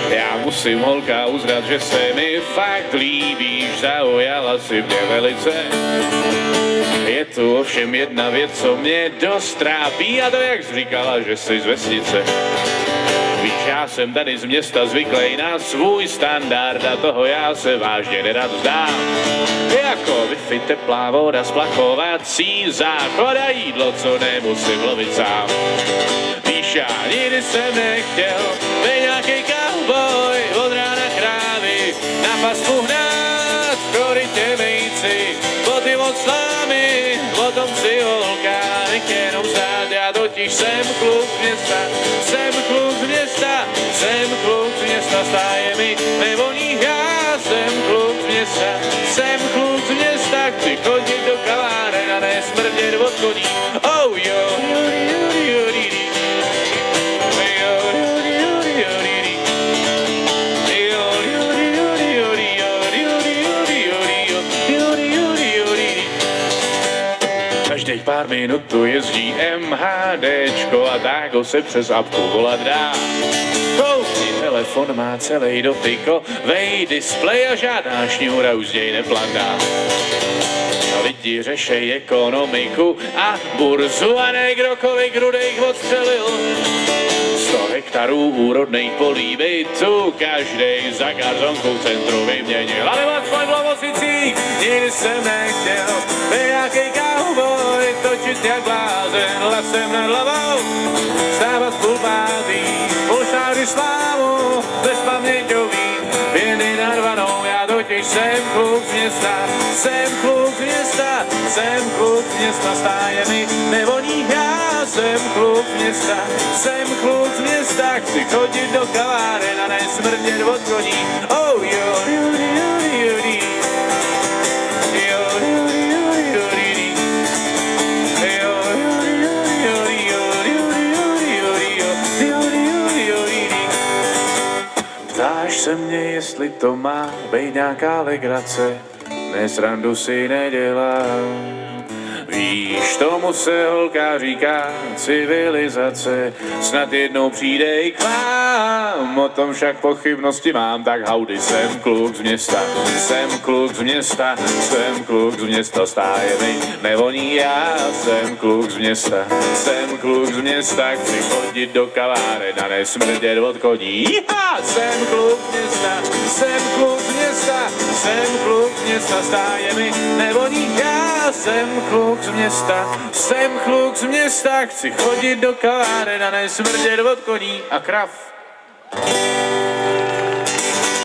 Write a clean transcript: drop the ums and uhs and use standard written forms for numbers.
Já musím holka uznat, že se mi fakt líbíš, zaujala si mě velice. Je tu ovšem jedna věc, co mě dost trápí, a to jak jsi říkala, že jsi z vesnice. Víš, já jsem tady z města zvyklý na svůj standard a toho já se vážně nerad vzdám. Jako Wi-Fi, teplá voda, splachovací záchod a jídlo, co nemusím lovit sám. Víš, já nikdy jsem nechtěl být nějaký cowboy, od rána krávy, na pasku hnát, v korytě vejci, boty od slámy, potom si holka, nech jenom znát, já totiž jsem kluk z města, jsem kluk z města, jsem kluk z města, stáje mi nevoní, já jsem kluk z města, jsem kluk z města, chci chodit do kaváren a ne smrdět od koní, oh jo, každých pár minut tu jezdí MHDčko a táko se přes apku volat dá. Koukni, telefon má celý dotykovej displej a žádná šňůra už z něj neplandá. Lidi řešej ekonomiku a burzu a ne kdo kolik rudejch odstřelil. 100 hektarů úrodných polí bytu, každej za garzonkou centru vyměnil. Ale moc v Lovosicích nikdy jsem nechtěl být nějaký cowboy, točit jak blázen lesem nad hlavou, stávat půl pátý, půl šády slávu, bez paměťový, věny narvanou, já totiž jsem kluk z města, jsem kluk z města, jsem kluk z města, stáje mi nevoní, já jsem kluk z města, jsem kluk z města, chci chodit do kaváren a ne smrdět od koní, oh jo, ptáš se mě, jestli to má být nějaká legrace, ne srandu si nedělám. Víš, tomu se holka říká civilizace, snad jednou přijde i k vám, o tom však pochybnosti mám, tak howdy, jsem kluk z města, jsem kluk z města, jsem kluk z města, stáje mi nevoní, já jsem kluk z města, jsem kluk z města, chci chodit do kaváren a nesmrdět od koní, já jsem kluk z města, jsem kluk z města, jsem kluk z města, stáje mi nevoní, já jsem kluk z města, jsem kluk z města, chci chodit do kaváren a nesmrdět od koní a krav.